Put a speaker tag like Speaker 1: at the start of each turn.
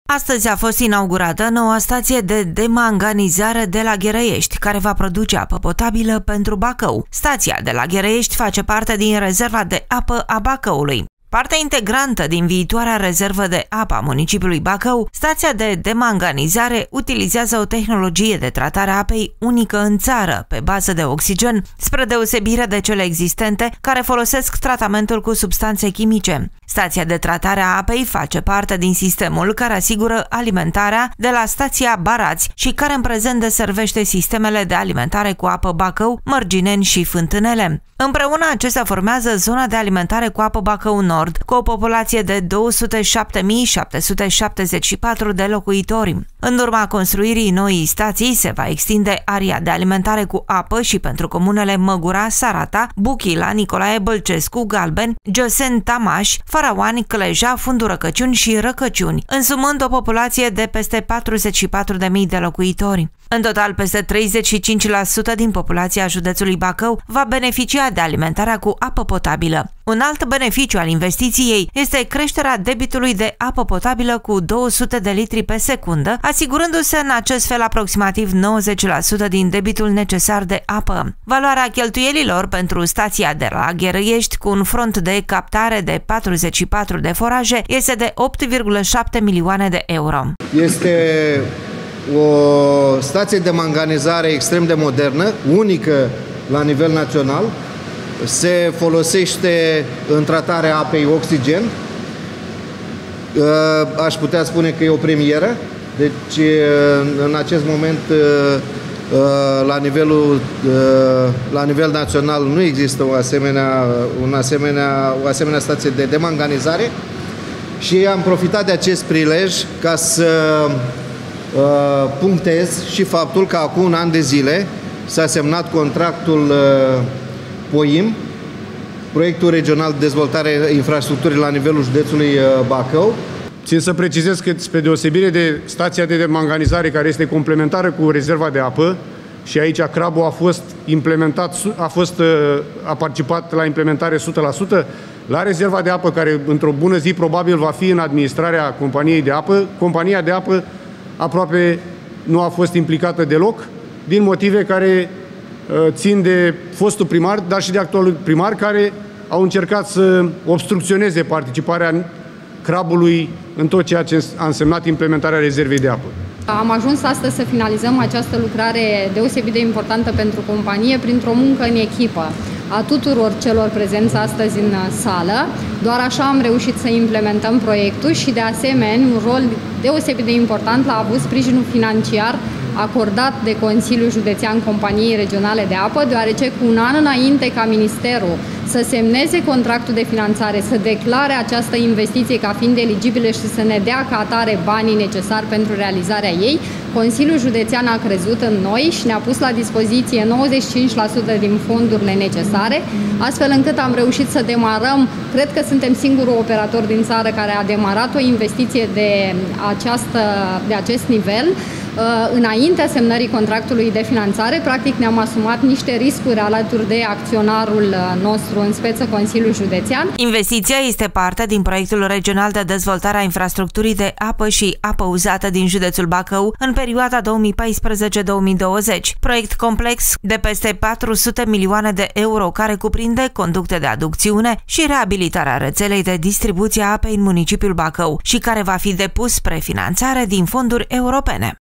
Speaker 1: Astăzi a fost inaugurată noua stație de demanganizare de la Gherăiești, care va produce apă potabilă pentru Bacău. Stația de la Gherăiești face parte din rezerva de apă a Bacăului. Parte integrantă din viitoarea rezervă de apă a municipiului Bacău, stația de demanganizare utilizează o tehnologie de tratare a apei unică în țară, pe bază de oxigen, spre deosebire de cele existente care folosesc tratamentul cu substanțe chimice. Stația de tratare a apei face parte din sistemul care asigură alimentarea de la stația Barați și care în prezent deservește sistemele de alimentare cu apă Bacău, Mărgineni și Fântânele. Împreună acestea formează zona de alimentare cu apă Bacău Nord, cu o populație de 207.774 de locuitori. În urma construirii noii stații se va extinde area de alimentare cu apă și pentru comunele Măgura, Sarata, Buchila, Nicolae Bălcescu, Galben, Gioseni, Tamaș, Faraoani, Cleja, Fundurăcăciuni și Răcăciuni, însumând o populație de peste 44.000 de locuitori. În total, peste 35% din populația județului Bacău va beneficia de alimentarea cu apă potabilă. Un alt beneficiu al investiției este creșterea debitului de apă potabilă cu 200 de litri pe secundă, asigurându-se în acest fel aproximativ 90% din debitul necesar de apă. Valoarea cheltuielilor pentru stația de la Gherăiești, cu un front de captare de 44 de foraje, este de 8,7 milioane de euro.
Speaker 2: Este o stație de manganizare extrem de modernă, unică la nivel național. Se folosește în tratarea apei oxigen. Aș putea spune că e o premieră. Deci, în acest moment, la nivel național nu există o asemenea stație de demanganizare. Și am profitat de acest prilej ca să punctez și faptul că acum un an de zile s-a semnat contractul POIM, Proiectul Regional de Dezvoltare Infrastructurii la nivelul județului Bacău.
Speaker 3: Țin să precizez că, spre deosebire de stația de demanganizare, care este complementară cu rezerva de apă, și aici Crabu a fost implementat, a participat la implementare 100%, la rezerva de apă, care într-o bună zi probabil va fi în administrarea companiei de apă, compania de apă aproape nu a fost implicată deloc, din motive care țin de fostul primar, dar și de actualul primar, care au încercat să obstrucționeze participarea Crabului în tot ceea ce a însemnat implementarea rezervei de apă.
Speaker 4: Am ajuns astăzi să finalizăm această lucrare deosebit de importantă pentru companie printr-o muncă în echipă a tuturor celor prezenți astăzi în sală. Doar așa am reușit să implementăm proiectul și, de asemenea, un rol deosebit de important l-a avut sprijinul financiar acordat de Consiliul Județean Companiei Regionale de Apă, deoarece cu un an înainte ca Ministerul să semneze contractul de finanțare, să declare această investiție ca fiind eligibilă și să ne dea ca atare banii necesari pentru realizarea ei, Consiliul Județean a crezut în noi și ne-a pus la dispoziție 95% din fondurile necesare, astfel încât am reușit să demarăm, cred că suntem singurul operator din țară care a demarat o investiție de acest nivel. Înaintea semnării contractului de finanțare, practic ne-am asumat niște riscuri alături de acționarul nostru, în speță Consiliul Județean.
Speaker 1: Investiția este parte din proiectul regional de dezvoltare a infrastructurii de apă și apă uzată din județul Bacău în perioada 2014-2020. Proiect complex de peste 400 milioane de euro, care cuprinde conducte de aducțiune și reabilitarea rețelei de distribuție a apei în municipiul Bacău și care va fi depus spre finanțare din fonduri europene.